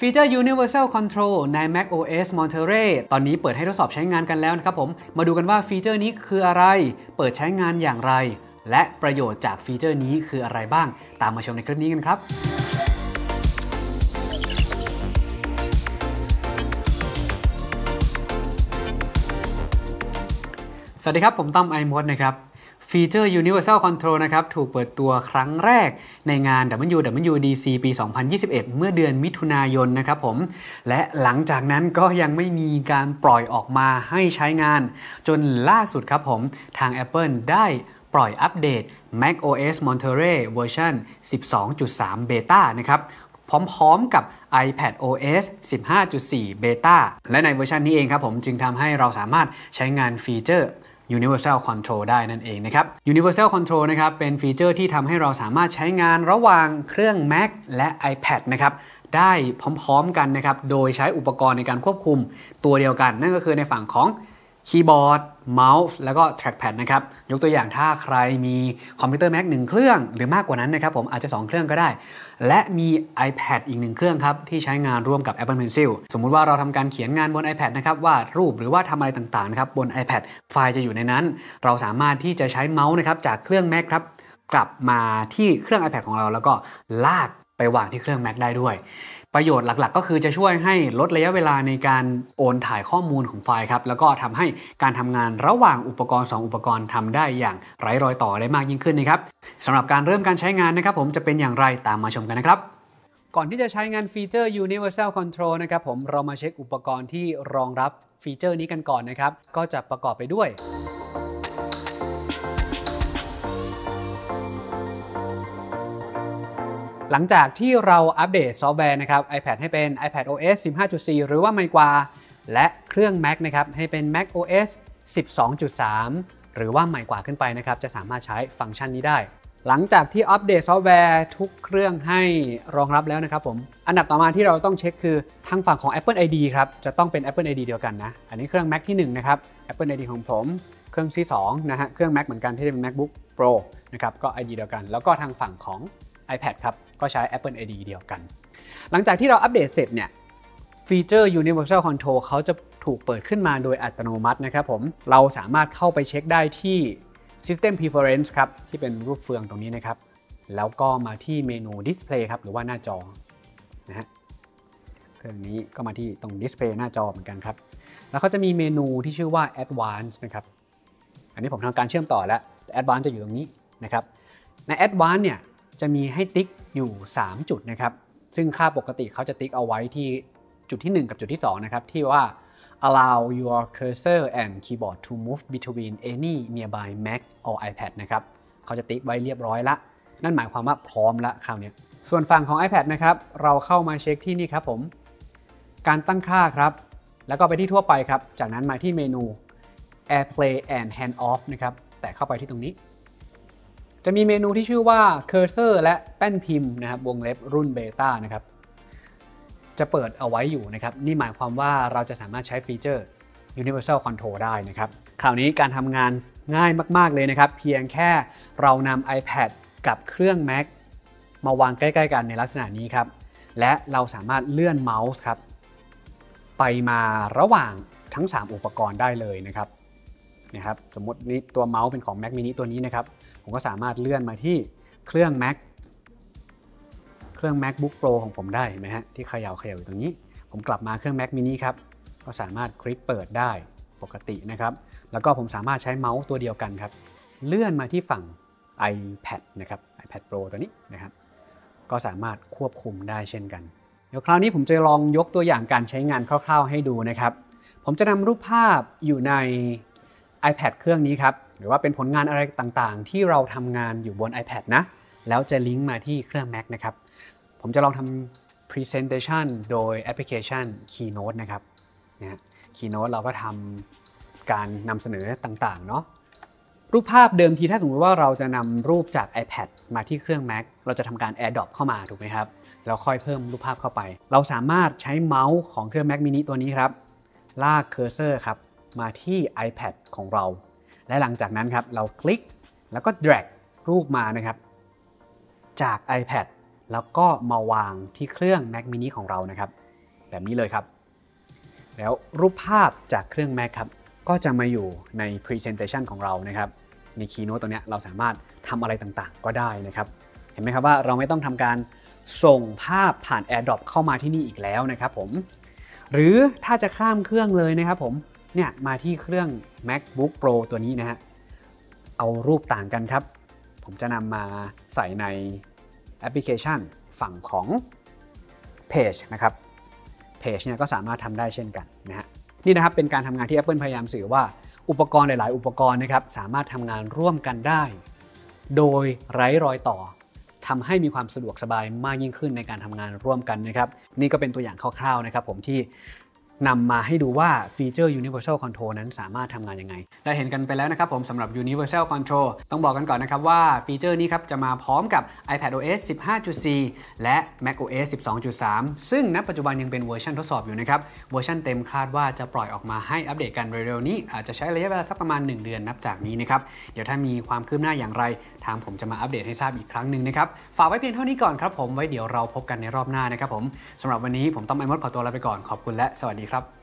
ฟีเจอร์ Universal Control ใน macOS Monterey ตอนนี้เปิดให้ทดสอบใช้งานกันแล้วนะครับผมมาดูกันว่าฟีเจอร์นี้คืออะไรเปิดใช้งานอย่างไรและประโยชน์จากฟีเจอร์นี้คืออะไรบ้างตามมาชมในคลิปนี้กันครับสวัสดีครับผมตั้มไอมดนะครับฟีเจอร์ Universal Control นะครับถูกเปิดตัวครั้งแรกในงาน WWDC ปี 2021 เมื่อเดือนมิถุนายนนะครับผมและหลังจากนั้นก็ยังไม่มีการปล่อยออกมาให้ใช้งานจนล่าสุดครับผมทาง Apple ได้ปล่อยอัปเดต macOS Monterey เวอร์ชัน 12.3 Beta นะครับพร้อมๆกับ iPadOS 15.4 Beta และในเวอร์ชันนี้เองครับผมจึงทำให้เราสามารถใช้งานฟีเจอร์Universal Control ได้นั่นเองนะครับ Universal Control นะครับเป็นฟีเจอร์ที่ทำให้เราสามารถใช้งานระหว่างเครื่อง Mac และ iPad นะครับได้พร้อมๆกันนะครับโดยใช้อุปกรณ์ในการควบคุมตัวเดียวกันนั่นก็คือในฝั่งของคีย์บอร์ดเมาส์แล้วก็ trackpad นะครับยกตัวอย่างถ้าใครมีคอมพิวเตอร์ Mac 1 เครื่องหรือมากกว่านั้นนะครับผมอาจจะ2เครื่องก็ได้และมี iPad อีก1เครื่องครับที่ใช้งานร่วมกับ Apple Pencil สมมุติว่าเราทำการเขียนงานบน iPad นะครับวาดรูปหรือว่าทำอะไรต่างๆนะครับบน iPad ไฟล์จะอยู่ในนั้นเราสามารถที่จะใช้เมาส์นะครับจากเครื่อง Mac ครับกลับมาที่เครื่อง iPad ของเราแล้วก็ลากไปวางที่เครื่อง Mac ได้ด้วยประโยชน์หลักๆก็คือจะช่วยให้ลดระยะเวลาในการโอนถ่ายข้อมูลของไฟล์ครับแล้วก็ทำให้การทำงานระหว่างอุปกรณ์2อุปกรณ์ทำได้อย่างไร้รอยต่อได้มากยิ่งขึ้นนะครับสำหรับการเริ่มการใช้งานนะครับผมจะเป็นอย่างไรตามมาชมกันนะครับก่อนที่จะใช้งานฟีเจอร์ Universal Control นะครับผมเรามาเช็คอุปกรณ์ที่รองรับฟีเจอร์นี้กันก่อนนะครับก็จะประกอบไปด้วยหลังจากที่เราอัปเดตซอฟต์แวร์นะครับ iPad ให้เป็น iPadOS 15.4 หรือว่าใหม่กว่าและเครื่อง Mac นะครับให้เป็น macOS 12.3 หรือว่าใหม่กว่าขึ้นไปนะครับจะสามารถใช้ฟังก์ชันนี้ได้หลังจากที่อัปเดตซอฟต์แวร์ทุกเครื่องให้รองรับแล้วนะครับผมอันดับต่อมาที่เราต้องเช็คคือทางฝั่งของ Apple ID ครับจะต้องเป็น Apple ID เดียวกันนะอันนี้เครื่อง Mac ที่1นะครับ Apple ID ของผมเครื่องที่2นะฮะเครื่อง Mac เหมือนกันที่เป็น MacBook Pro นะครับก็ ID เดียวกันแล้วก็ทางฝั่งของiPad ครับก็ใช้ Apple ID เดียวกันหลังจากที่เราอัปเดตเสร็จเนี่ยฟีเจอร์ Universal Control เขาจะถูกเปิดขึ้นมาโดยอัตโนมัตินะครับผมเราสามารถเข้าไปเช็คได้ที่ System Preference ครับที่เป็นรูปเฟืองตรงนี้นะครับแล้วก็มาที่เมนู Display ครับหรือว่าหน้าจอนะฮะเครื่องนี้ก็มาที่ตรง Display หน้าจอเหมือนกันครับแล้วเขาจะมีเมนูที่ชื่อว่า Advanced นะครับอันนี้ผมทำการเชื่อมต่อแล้ว Advanced จะอยู่ตรงนี้นะครับใน Advanced เนี่ยจะมีให้ติ๊กอยู่3จุดนะครับซึ่งค่าปกติเขาจะติ๊กเอาไว้ที่จุดที่1กับจุดที่2นะครับที่ว่า allow your cursor and keyboard to move between any nearby Mac or iPad นะครับเขาจะติ๊กไว้เรียบร้อยละนั่นหมายความว่าพร้อมละคราวนี้ส่วนฝั่งของ iPad นะครับเราเข้ามาเช็คที่นี่ครับผมการตั้งค่าครับแล้วก็ไปที่ทั่วไปครับจากนั้นมาที่เมนู AirPlay and Hand Off นะครับแตะเข้าไปที่ตรงนี้จะมีเมนูที่ชื่อว่า Cursor และแป้นพิมพ์นะครับวงเล็บรุ่นเบต้านะครับจะเปิดเอาไว้อยู่นะครับนี่หมายความว่าเราจะสามารถใช้ฟีเจอร์ Universal Control ได้นะครับคราวนี้การทำงานง่ายมากๆเลยนะครับเพียงแค่เรานำ iPad กับเครื่อง Mac มาวางใกล้ๆกันในลักษณะนี้ครับและเราสามารถเลื่อนเมาส์ครับไปมาระหว่างทั้ง3อุปกรณ์ได้เลยนะครับสมมตินี่ตัวเมาส์เป็นของ Mac mini ตัวนี้นะครับผมก็สามารถเลื่อนมาที่เครื่อง MacBook Pro ของผมได้เห็นไหมฮะที่เขย่าอยู่ตรงนี้ผมกลับมาเครื่อง Mac mini ครับก็สามารถคลิกเปิดได้ปกตินะครับแล้วก็ผมสามารถใช้เมาส์ตัวเดียวกันครับเลื่อนมาที่ฝั่ง iPad นะครับ iPad Pro ตัวนี้นะครับก็สามารถควบคุมได้เช่นกันเดี๋ยวคราวนี้ผมจะลองยกตัวอย่างการใช้งานคร่าวๆให้ดูนะครับผมจะนำรูปภาพอยู่ใน iPad เครื่องนี้ครับหรือว่าเป็นผลงานอะไรต่างๆที่เราทำงานอยู่บน iPad นะแล้วจะลิงก์มาที่เครื่อง Mac นะครับผมจะลองทำ Presentation โดยแอปพลิเคชัน Keynote นะครับ Keynote เราก็ทำการนำเสนอต่างๆเนาะรูปภาพเดิมทีถ้าสมมติว่าเราจะนำรูปจาก iPad มาที่เครื่อง Mac เราจะทำการ AirDrop เข้ามาถูกไหมครับแล้วค่อยเพิ่มรูปภาพเข้าไปเราสามารถใช้เมาส์ของเครื่อง Mac mini ตัวนี้ครับลากเคอร์เซอร์ครับมาที่ iPad ของเราและหลังจากนั้นครับเราคลิกแล้วก็ drag รูปมานะครับจาก iPad แล้วก็มาวางที่เครื่อง Mac mini ของเรานะครับแบบนี้เลยครับแล้วรูปภาพจากเครื่อง Mac ครับก็จะมาอยู่ใน Presentation ของเรานะครับใน Keynote ตรงนี้เราสามารถทำอะไรต่างๆก็ได้นะครับเห็นไหมครับว่าเราไม่ต้องทำการส่งภาพผ่าน AirDrop เข้ามาที่นี่อีกแล้วนะครับผมหรือถ้าจะข้ามเครื่องเลยนะครับผมเนี่ยมาที่เครื่อง MacBook Pro ตัวนี้นะฮะเอารูปต่างกันครับผมจะนำมาใส่ในแอปพลิเคชันฝั่งของ Page นะครับ Page เนี่ยก็สามารถทำได้เช่นกันนะฮะนี่นะครับเป็นการทำงานที่ Apple พยายามสื่อว่าอุปกรณ์หลายๆอุปกรณ์นะครับสามารถทำงานร่วมกันได้โดยไร้รอยต่อทำให้มีความสะดวกสบายมากยิ่งขึ้นในการทำงานร่วมกันนะครับนี่ก็เป็นตัวอย่างคร่าวๆนะครับผมที่นำมาให้ดูว่าฟีเจอร์ Universal Control นั้นสามารถทำงานยังไงได้เห็นกันไปแล้วนะครับผมสำหรับ Universal Control ต้องบอกกันก่อนนะครับว่าฟีเจอร์นี้ครับจะมาพร้อมกับ iPadOS 15.4 และ macOS 12.3 ซึ่งณปัจจุบันยังเป็นเวอร์ชันทดสอบอยู่นะครับเวอร์ชันเต็มคาดว่าจะปล่อยออกมาให้อัปเดตกันเร็วๆนี้อาจจะใช้ระยะเวลาสักประมาณ1 เดือนนับจากนี้นะครับเดี๋ยวถ้ามีความคืบหน้าอย่างไรทางผมจะมาอัปเดตให้ทราบอีกครั้งหนึ่งนะครับฝากไว้เพียงเท่านี้ก่อนครับผมไว้เดี๋ยวเราพบกันในรอบหน้านะครับผมสำหรับวันนี้ผมต้อมไอมดขอตัวลาไปก่อนขอบคุณและสวัสดีครับ